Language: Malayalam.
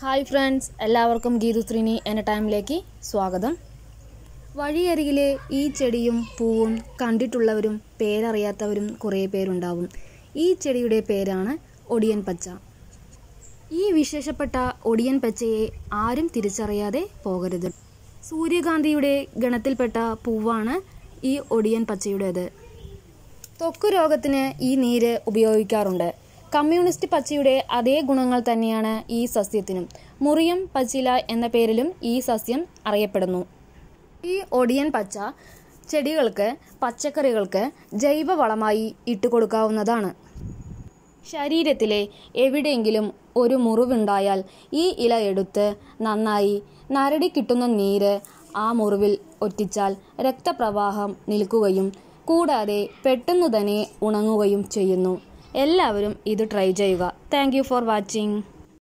ഹായ് ഫ്രണ്ട്സ്, എല്ലാവർക്കും ഗീതു Sreeni എന്ന ടൈമിലേക്ക് സ്വാഗതം. വഴിയരികിലെ ഈ ചെടിയും പൂവും കണ്ടിട്ടുള്ളവരും പേരറിയാത്തവരും കുറേ പേരുണ്ടാവും. ഈ ചെടിയുടെ പേരാണ് ഒടിയൻ പച്ച. ഈ വിശേഷപ്പെട്ട ഒടിയൻ പച്ചയെ ആരും തിരിച്ചറിയാതെ പോകരുത്. സൂര്യകാന്തിയുടെ ഗണത്തിൽപ്പെട്ട പൂവാണ് ഈ ഒടിയൻ പച്ചയുടേത്. ത്വക്ക് രോഗത്തിന് ഈ നീര് ഉപയോഗിക്കാറുണ്ട്. കമ്മ്യൂണിസ്റ്റ് പച്ചയുടെ അതേ ഗുണങ്ങൾ തന്നെയാണ് ഈ സസ്യത്തിനും. മുറിയം പച്ചില എന്ന പേരിലും ഈ സസ്യം അറിയപ്പെടുന്നു. ഈ ഒടിയൻ പച്ച ചെടികൾക്ക്, പച്ചക്കറികൾക്ക് ജൈവവളമായി ഇട്ടുകൊടുക്കാവുന്നതാണ്. ശരീരത്തിലെ എവിടെയെങ്കിലും ഒരു മുറിവുണ്ടായാൽ ഈ ഇല എടുത്ത് നന്നായി നരടി കിട്ടുന്ന നീര് ആ മുറിവിൽ ഒറ്റിച്ചാൽ രക്തപ്രവാഹം നിൽക്കുകയും കൂടാതെ പെട്ടെന്നു തന്നെ ഉണങ്ങുകയും ചെയ്യുന്നു. എല്ലാവരും ഇത് ട്രൈ ചെയ്യുക. Thank you for watching.